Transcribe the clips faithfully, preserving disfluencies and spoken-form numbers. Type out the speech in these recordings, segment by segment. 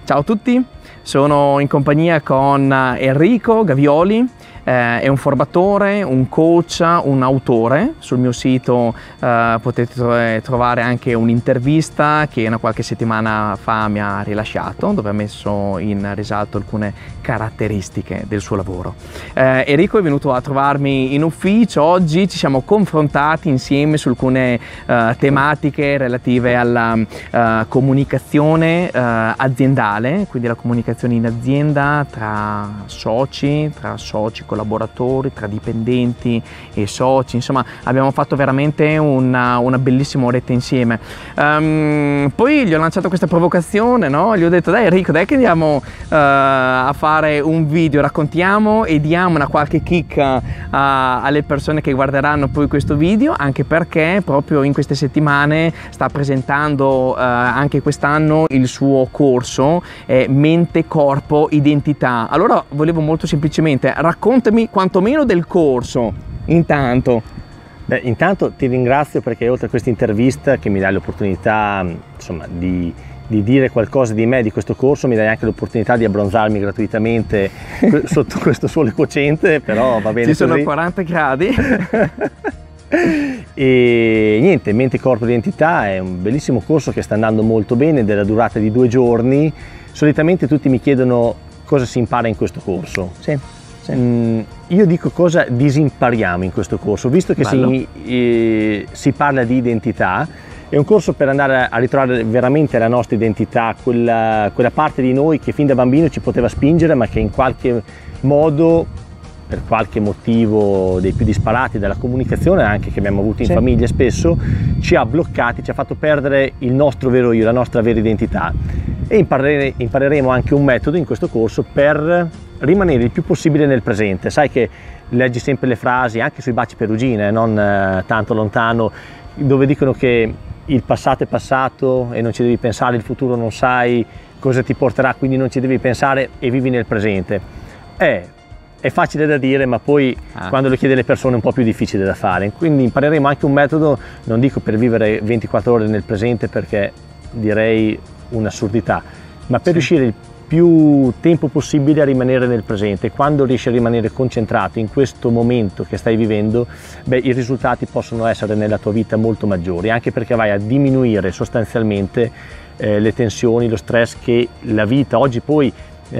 Ciao a tutti, sono in compagnia con Enrico Gavioli, eh, è un formatore, un coach, un autore. Sul mio sito eh, potete trovare anche un'intervista che una qualche settimana fa mi ha rilasciato, dove ha messo in risalto alcune caratteristiche del suo lavoro. Eh, Enrico è venuto a trovarmi in ufficio, oggi ci siamo confrontati insieme su alcune eh, tematiche relative alla eh, comunicazione eh, aziendale, quindi la comunicazione in azienda tra soci, tra soci collaboratori, tra dipendenti e soci. Insomma, abbiamo fatto veramente una, una bellissima oretta insieme. Um, poi gli ho lanciato questa provocazione, no? Gli ho detto: dai Enrico, dai che andiamo uh, a fare un video, raccontiamo e diamo una qualche kick uh, alle persone che guarderanno poi questo video, anche perché proprio in queste settimane sta presentando uh, anche quest'anno il suo corso eh, Mente, Corpo, Identità. Allora volevo molto semplicemente raccontami quantomeno del corso intanto. Beh, intanto ti ringrazio perché oltre a questa intervista che mi dai l'opportunità, insomma, di, di dire qualcosa di me, di questo corso, mi dai anche l'opportunità di abbronzarmi gratuitamente sotto questo sole cocente, però va bene. Ci sono così. quaranta gradi. E niente, Mente, Corpo, Identità è un bellissimo corso che sta andando molto bene, della durata di due giorni. Solitamente tutti mi chiedono cosa si impara in questo corso. Sì. Sì. Mm, io dico cosa disimpariamo in questo corso, visto che si, eh, si parla di identità. È un corso per andare a ritrovare veramente la nostra identità, quella, quella parte di noi che fin da bambino ci poteva spingere, ma che in qualche modo, per qualche motivo dei più disparati della comunicazione anche che abbiamo avuto in sì. famiglia spesso, ci ha bloccati, ci ha fatto perdere il nostro vero io, la nostra vera identità. E imparere, impareremo anche un metodo in questo corso per rimanere il più possibile nel presente. Sai che leggi sempre le frasi anche sui baci perugine, non eh, tanto lontano, dove dicono che il passato è passato e non ci devi pensare, il futuro non sai cosa ti porterà, quindi non ci devi pensare e vivi nel presente. È, è facile da dire, ma poi ah. quando lo chiede alle persone è un po' più difficile da fare. Quindi impareremo anche un metodo, non dico per vivere ventiquattro ore nel presente perché direi un'assurdità, ma per sì. riuscire il più tempo possibile a rimanere nel presente. Quando riesci a rimanere concentrato in questo momento che stai vivendo, beh, i risultati possono essere nella tua vita molto maggiori, anche perché vai a diminuire sostanzialmente eh, le tensioni, lo stress che la vita oggi poi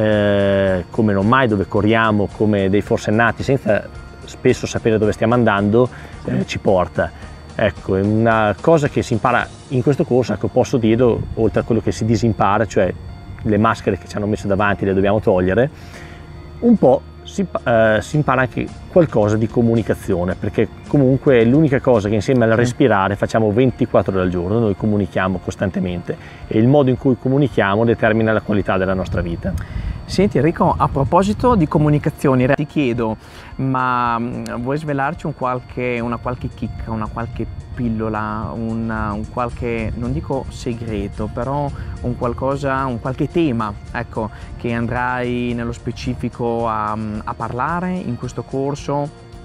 eh, come non mai, dove corriamo come dei forsennati senza spesso sapere dove stiamo andando, eh, ci porta. Ecco, è una cosa che si impara in questo corso, ecco, posso dirlo, oltre a quello che si disimpara, cioè le maschere che ci hanno messo davanti le dobbiamo togliere, un po' si, eh, si impara anche qualcosa di comunicazione, perché comunque è l'unica cosa che insieme al respirare facciamo ventiquattro ore al giorno, noi comunichiamo costantemente e il modo in cui comunichiamo determina la qualità della nostra vita. Senti Enrico, a proposito di comunicazioni, ti chiedo, ma vuoi svelarci un qualche, una qualche chicca, una qualche pillola, una, un qualche, non dico segreto, però un qualcosa, un qualche tema, ecco, che andrai nello specifico a, a parlare in questo corso?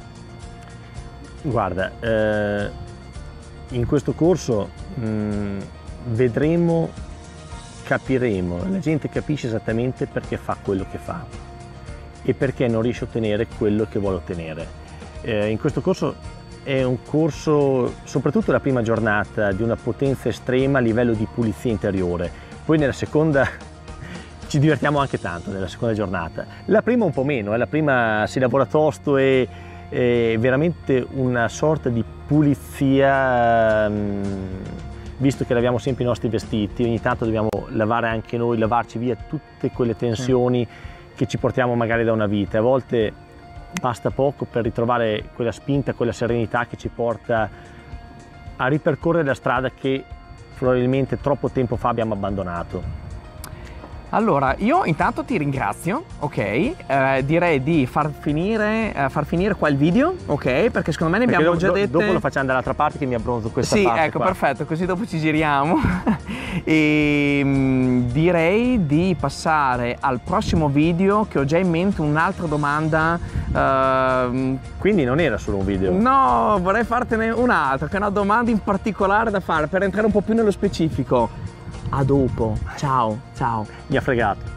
Guarda, eh, in questo corso mh, vedremo, capiremo, la gente capisce esattamente perché fa quello che fa e perché non riesce a ottenere quello che vuole ottenere. Eh, in questo corso è un corso, soprattutto la prima giornata, di una potenza estrema a livello di pulizia interiore. Poi nella seconda ci divertiamo anche tanto, nella seconda giornata. La prima un po' meno, eh, la prima si lavora tosto e è veramente una sorta di pulizia, mh, visto che laviamo sempre i nostri vestiti, ogni tanto dobbiamo lavare anche noi, lavarci via tutte quelle tensioni mm. che ci portiamo magari da una vita. A volte basta poco per ritrovare quella spinta, quella serenità che ci porta a ripercorrere la strada che probabilmente troppo tempo fa abbiamo abbandonato. Allora, io intanto ti ringrazio, ok? Eh, direi di far finire, eh, far finire qua il video, ok? Perché secondo me ne Perché abbiamo do, già dette... Dopo lo facciamo dall'altra parte che mi abbronzo questa sì, parte. Sì, ecco, qua. perfetto, così dopo ci giriamo. E mh, direi di passare al prossimo video, che ho già in mente un'altra domanda. Uh, Quindi non era solo un video? No, vorrei fartene un'altra, che è una domanda in particolare da fare, per entrare un po' più nello specifico. A dopo. Ciao, ciao. Mi ha fregato.